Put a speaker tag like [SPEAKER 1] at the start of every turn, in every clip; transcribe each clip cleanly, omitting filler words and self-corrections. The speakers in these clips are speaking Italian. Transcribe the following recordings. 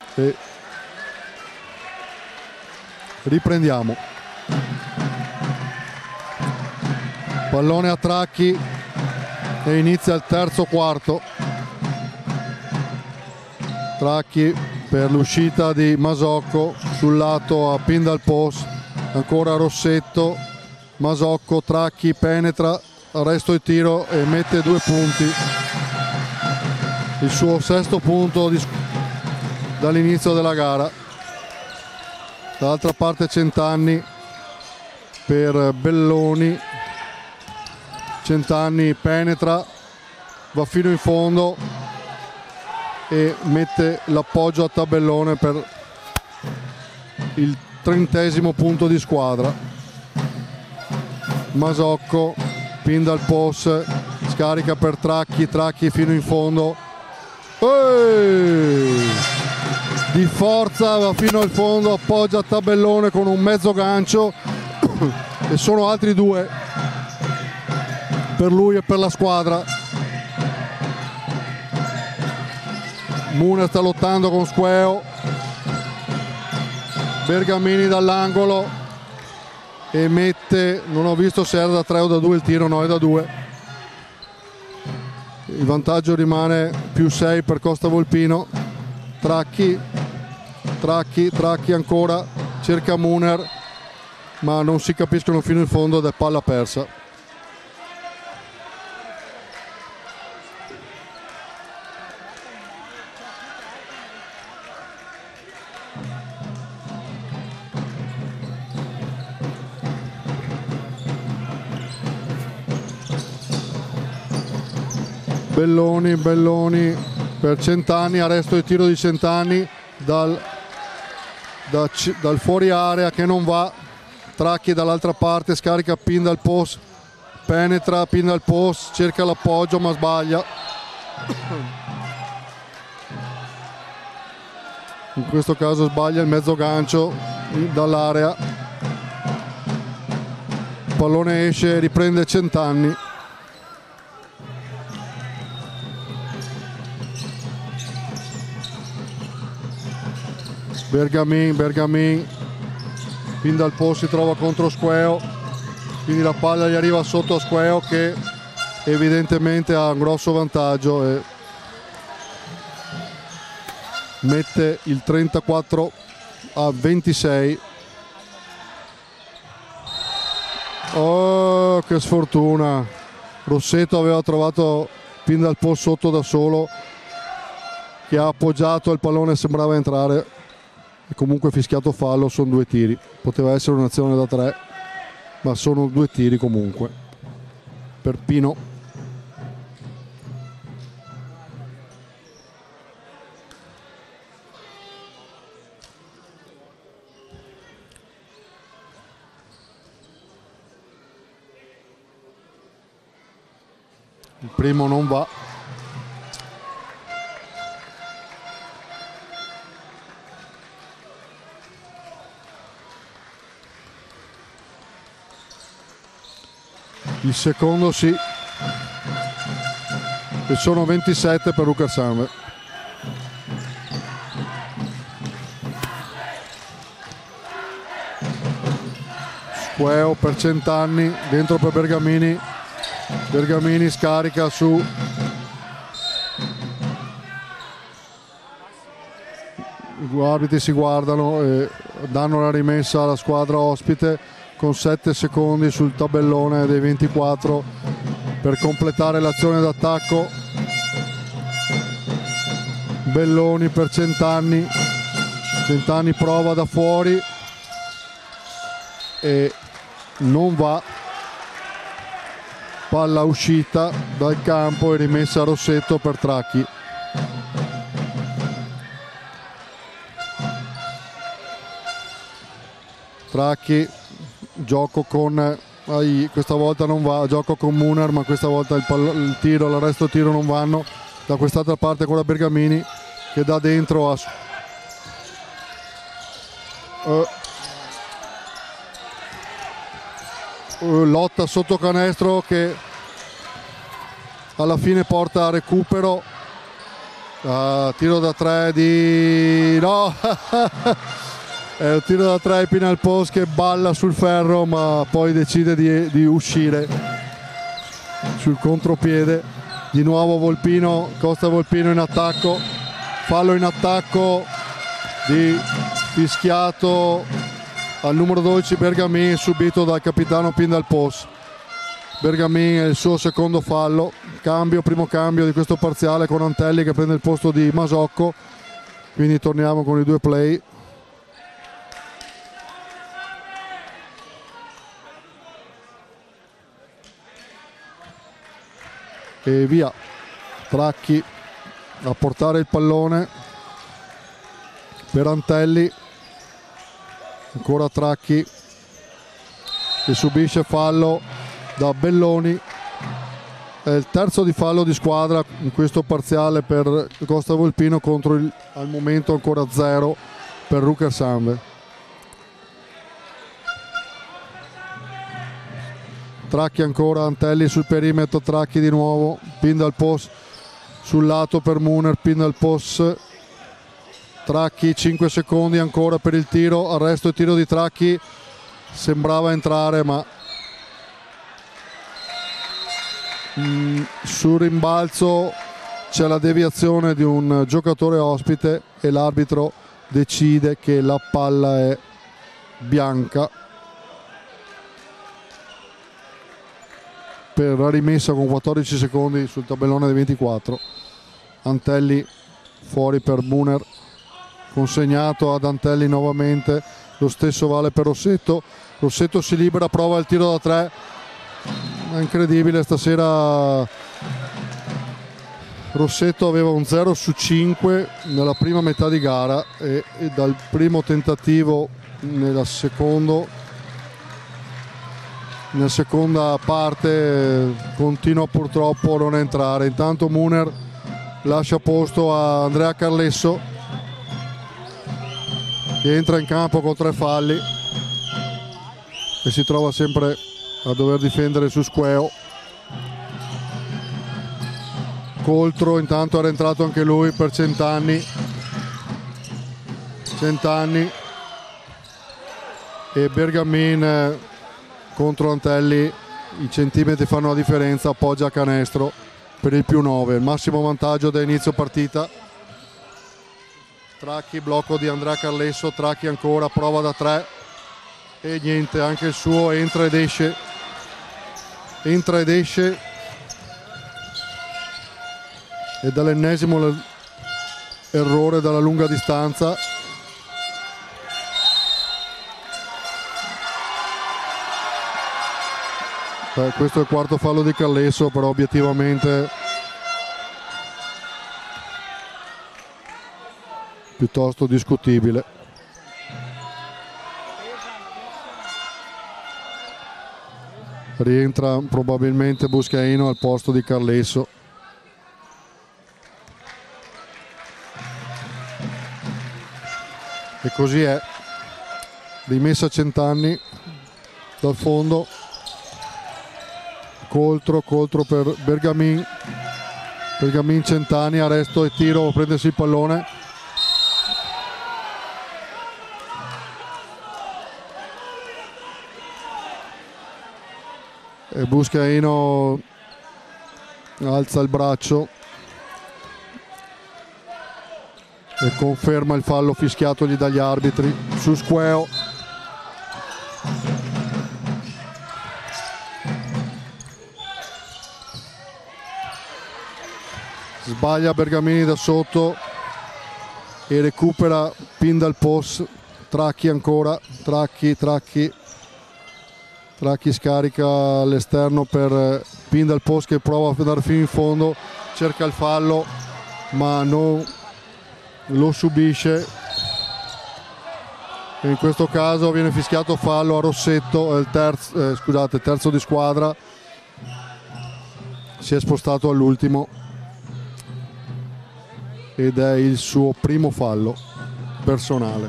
[SPEAKER 1] E riprendiamo. Pallone a Tracchi e inizia il terzo quarto. Tracchi per l'uscita di Masocco sul lato a pin dal post, ancora Rossetto, Masocco, Tracchi penetra, arresto il tiro e mette 2 punti, il suo sesto punto dall'inizio della gara. Dall'altra parte Centanni per Belloni, Centanni penetra, va fino in fondo e mette l'appoggio a tabellone per il 30° punto di squadra. Masocco, pin dal post, scarica per Tracchi, Tracchi fino in fondo. Di forza, va fino al fondo, appoggia a tabellone con un mezzo gancio e sono altri 2 per lui e per la squadra. Muner sta lottando con Squeo, Bergamini dall'angolo e mette, non ho visto se era da 3 o da 2 il tiro, no, è da 2. Il vantaggio rimane +6 per Costa Volpino. Tracchi ancora, cerca Muner ma non si capiscono fino in fondo ed è palla persa. Belloni per Centanni, arresto il tiro di Centanni dal fuori area che non va. Tracchi dall'altra parte, scarica pin dal post, penetra pin dal post, cerca l'appoggio ma sbaglia. In questo caso sbaglia il mezzo gancio dall'area. Il pallone esce, riprende Centanni. Bergamin pin dal post, si trova contro Squeo, quindi la palla gli arriva sotto a Squeo che evidentemente ha un grosso vantaggio e mette il 34-26. Oh, che sfortuna! Rossetto aveva trovato pin dal post sotto da solo, che ha appoggiato e il pallone sembrava entrare. E comunque fischiato fallo, sono 2 tiri, poteva essere un'azione da 3 ma sono 2 tiri comunque per Pino. Il primo non va. Il secondo sì, e sono 27 per Luca Sanve. Squeo per Centanni, dentro per Bergamini. Bergamini scarica su gli arbitri, si guardano e danno la rimessa alla squadra ospite con 7 secondi sul tabellone dei 24 per completare l'azione d'attacco. Belloni per Centanni, Centanni prova da fuori e non va, palla uscita dal campo e rimessa a Rossetto per Tracchi. Tracchi, gioco con questa volta non va, gioco con Muner ma questa volta il tiro, l'arresto tiro non vanno. Da quest'altra parte ancora Bergamini che dà dentro a lotta sotto canestro che alla fine porta a recupero Tiro da 3 di... no! È un tiro da 3 Pinal Post che balla sul ferro, ma poi decide di uscire sul contropiede. Di nuovo Volpino, Costa Volpino in attacco, fallo in attacco di fischiato al numero 12 Bergamin, subito dal capitano Pinal Post. Bergamin è il suo secondo fallo, primo cambio di questo parziale con Antelli che prende il posto di Masocco, quindi torniamo con i due play. E via Tracchi a portare il pallone per Antelli, ancora Tracchi che subisce fallo da Belloni. È il terzo di fallo di squadra in questo parziale per Costa Volpino contro al momento ancora 0 per Rucker Sanve. Tracchi ancora, Antelli sul perimetro, Tracchi di nuovo, Pinal Post sul lato per Muner, Pinal Post, Tracchi 5 secondi ancora per il tiro, arresto e tiro di Tracchi, sembrava entrare ma sul rimbalzo c'è la deviazione di un giocatore ospite e l'arbitro decide che la palla è bianca per la rimessa con 14 secondi sul tabellone dei 24. Antelli fuori per Muner, consegnato ad Antelli nuovamente, lo stesso vale per Rossetto. Rossetto si libera, prova il tiro da 3, è incredibile stasera. Rossetto aveva un 0 su 5 nella prima metà di gara e dal primo tentativo nella seconda parte continua purtroppo a non entrare. Intanto Muner lascia posto a Andrea Carlesso che entra in campo con 3 falli e si trova sempre a dover difendere su Squeo. Coltro intanto è rientrato anche lui per Centanni e Bergamin contro Antelli, i centimetri fanno la differenza, appoggia a canestro per il +9, il massimo vantaggio da inizio partita. Tracchi, blocco di Andrea Carlesso, Tracchi ancora, prova da 3 e niente, anche il suo entra ed esce e dall'ennesimo errore dalla lunga distanza. Questo è il quarto fallo di Carlesso, però obiettivamente piuttosto discutibile. Rientra probabilmente Buscaino al posto di Carlesso. E così è. Rimessa Centanni dal fondo. Coltro per Bergamin, Centanni, arresto e tiro, prendersi il pallone. E Buscaino alza il braccio e conferma il fallo fischiatogli dagli arbitri su Squeo. Sbaglia Bergamini da sotto e recupera Pinal Post. Tracchi ancora, Tracchi scarica all'esterno per Pinal Post che prova a andare fino in fondo, cerca il fallo ma non lo subisce e in questo caso viene fischiato fallo a Rossetto, il terzo di squadra, si è spostato all'ultimo ed è il suo primo fallo personale.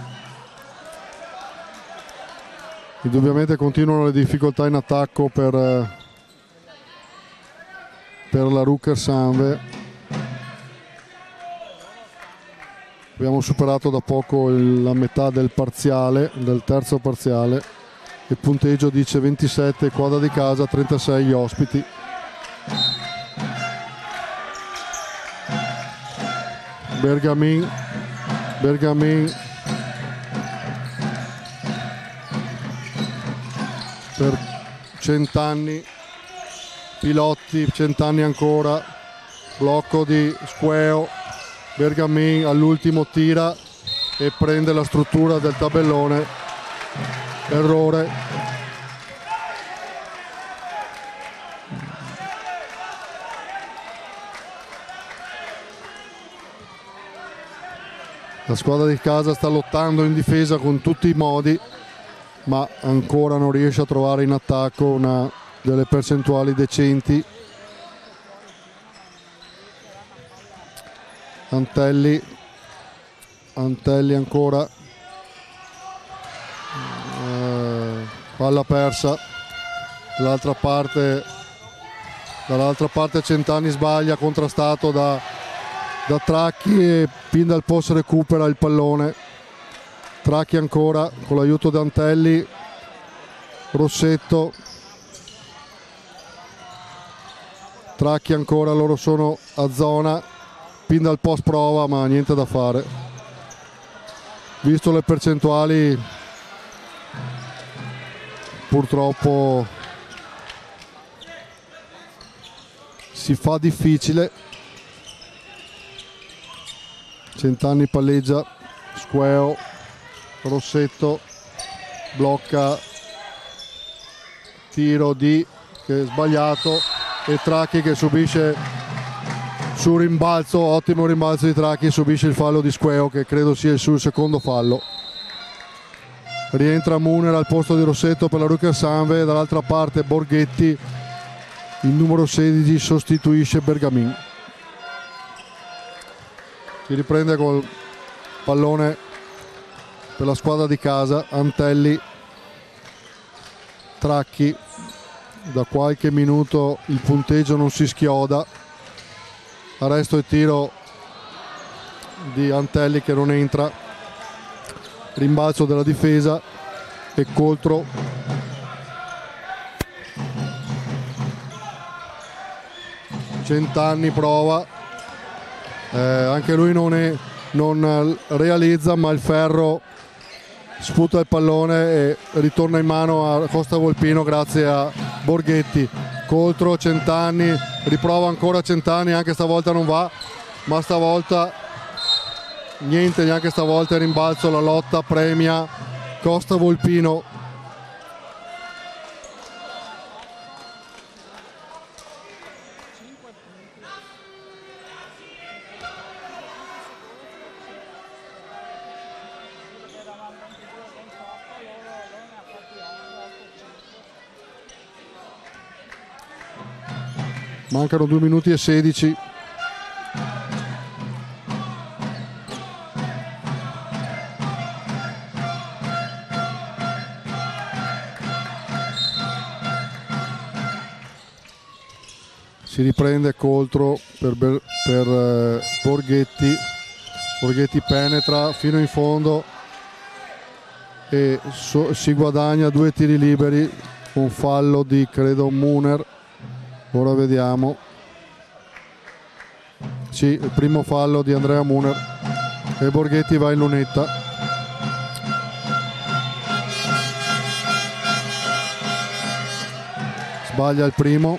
[SPEAKER 1] Indubbiamente continuano le difficoltà in attacco per la Rucker Sanve. Abbiamo superato da poco la metà del parziale, del terzo parziale. Il punteggio dice 27 quadra di casa, 36 gli ospiti. Bergamin per 100 anni, Pilotti 100 anni ancora, blocco di Squeo, Bergamin all'ultimo tira e prende la struttura del tabellone, errore. La squadra di casa sta lottando in difesa con tutti i modi, ma ancora non riesce a trovare in attacco delle percentuali decenti. Antelli ancora, palla persa. Dall'altra parte Centanni sbaglia, contrastato da Tracchi, e Pindal Post recupera il pallone. Tracchi ancora con l'aiuto di Antelli, Rossetto, Tracchi ancora, loro sono a zona. Pindal Post prova, ma niente da fare. Visto le percentuali, purtroppo si fa difficile. Centanni palleggia, Squeo, Rossetto blocca, tiro che è sbagliato, e Tracchi che subisce su rimbalzo, ottimo rimbalzo di Tracchi, subisce il fallo di Squeo, che credo sia il suo secondo fallo. Rientra Muner al posto di Rossetto per la Rucker Sanve. Dall'altra parte Borghetti, il numero 16, sostituisce Bergamin. Si riprende col pallone per la squadra di casa. Antelli, Tracchi, da qualche minuto il punteggio non si schioda. Arresto e tiro di Antelli che non entra, rimbalzo della difesa e contro. Centanni prova, anche lui non realizza, ma il ferro sputa il pallone e ritorna in mano a Costa Volpino grazie a Borghetti. Contro Centanni, riprova ancora Centanni, anche stavolta non va, ma stavolta niente, neanche stavolta il rimbalzo. La lotta premia Costa Volpino. Mancano 2 minuti e 16. Si riprende contro per Borghetti. Borghetti penetra fino in fondo e si guadagna 2 tiri liberi. Un fallo di, credo, Muner. Ora vediamo. Sì, il primo fallo di Andrea Muner e Borghetti va in lunetta. Sbaglia il primo.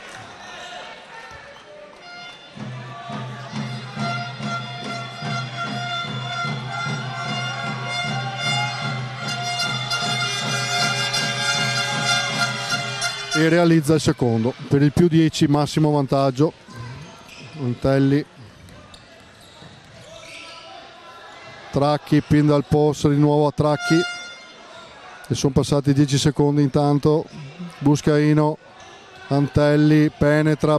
[SPEAKER 1] E realizza il secondo per il più 10, massimo vantaggio. Antelli, Tracchi, Pindal Post di nuovo a Tracchi e sono passati 10 secondi. Intanto Buscaino, Antelli penetra,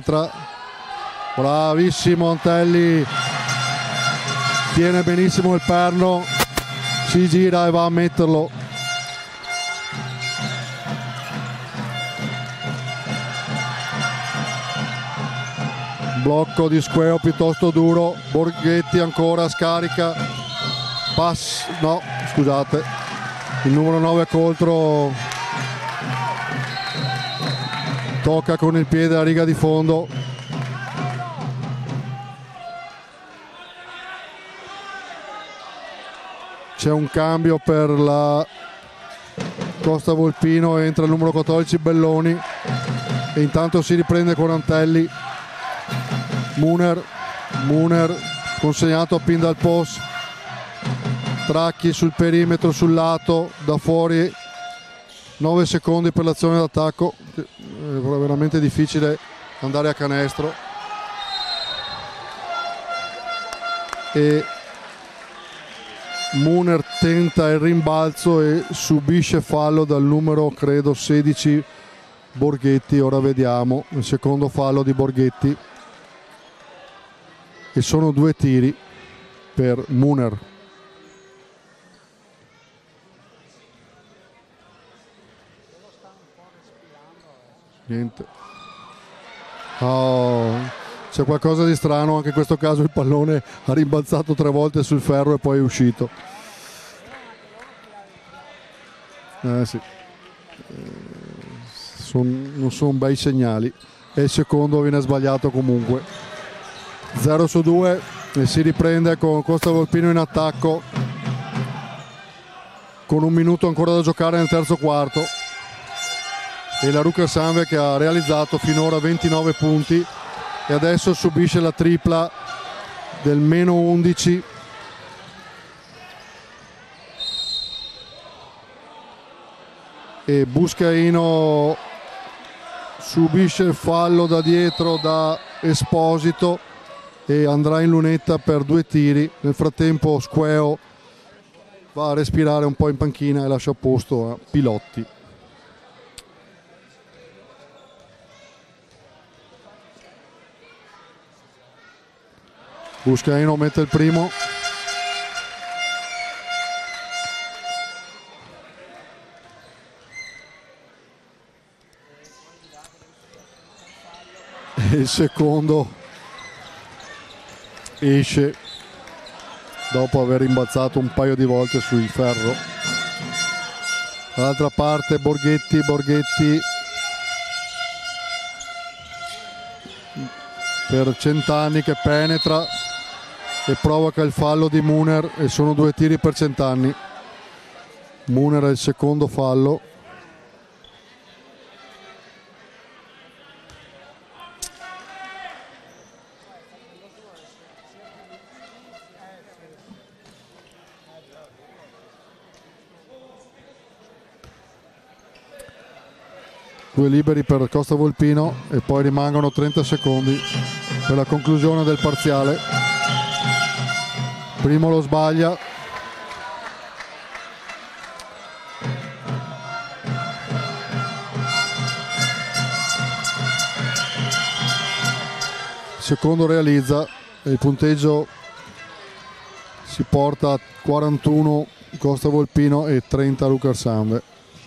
[SPEAKER 1] bravissimo Antelli, tiene benissimo il perno, si gira e va a metterlo. Blocco di Squeo piuttosto duro. Borghetti ancora scarica, pass, no scusate, il numero 9 contro tocca con il piede la riga di fondo. C'è un cambio per la Costa Volpino, entra il numero 14 Belloni e intanto si riprende con Antelli. Muner consegnato a pin dal post, Tracchi sul perimetro, sul lato, da fuori, 9 secondi per l'azione d'attacco, è veramente difficile andare a canestro e Muner tenta il rimbalzo e subisce fallo dal numero credo 16 Borghetti. Ora vediamo il secondo fallo di Borghetti e sono 2 tiri per Muner. Niente. C'è qualcosa di strano, anche in questo caso il pallone ha rimbalzato 3 volte sul ferro e poi è uscito. Sì. Non sono bei segnali e il secondo viene sbagliato comunque. 0 su 2 e si riprende con Costa Volpino in attacco con 1 minuto ancora da giocare nel terzo quarto e la Rucker Sanve che ha realizzato finora 29 punti e adesso subisce la tripla del meno 11 e Buscaino subisce il fallo da dietro da Esposito e andrà in lunetta per 2 tiri. Nel frattempo Squeo va a respirare un po' in panchina e lascia posto a Pilotti. Buscaino mette il primo. E il secondo esce dopo aver rimbalzato un paio di volte sul ferro. Dall'altra parte Borghetti per Centanni che penetra e provoca il fallo di Muner e sono 2 tiri per Centanni. Muner è il secondo fallo. Due liberi per Costa Volpino e poi rimangono 30 secondi per la conclusione del parziale. Primo lo sbaglia. Secondo realizza e il punteggio si porta a 41 Costa Volpino e 30 Rucker Sanve.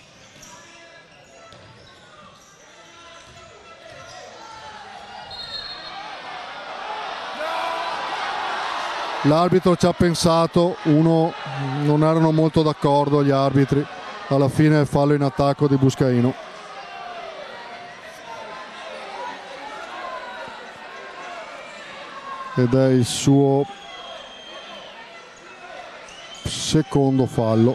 [SPEAKER 1] L'arbitro ci ha pensato, non erano molto d'accordo gli arbitri, alla fine fallo in attacco di Buscaino. Ed è il suo secondo fallo.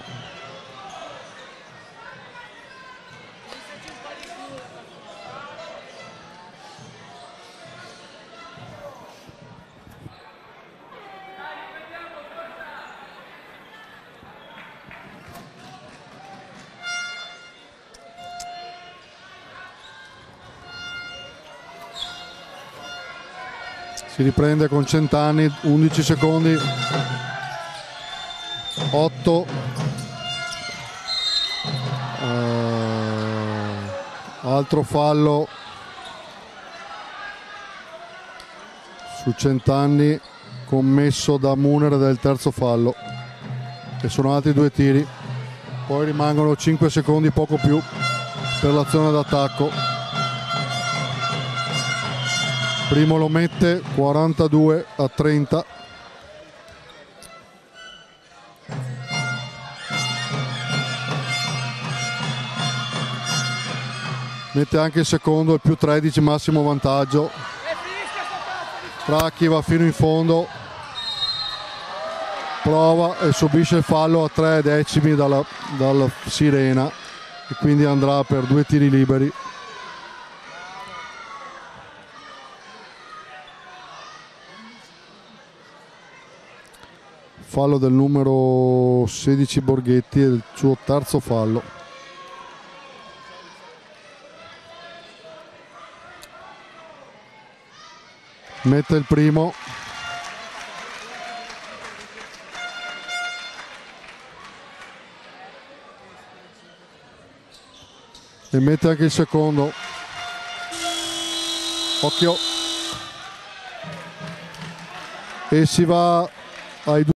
[SPEAKER 1] Si riprende con Centanni, 11 secondi, 8, altro fallo su Centanni commesso da Muner del terzo fallo e sono altri 2 tiri, poi rimangono 5 secondi, poco più, per l'azione d'attacco. Primo lo mette 42 a 30. mette anche il secondo, il più 13, massimo vantaggio. Tracchi va fino in fondo, prova e subisce il fallo a 3 decimi dalla sirena e quindi andrà per 2 tiri liberi. Fallo del numero 16 Borghetti, è il suo terzo fallo. Mette il primo. E mette anche il secondo. Occhio. E si va ai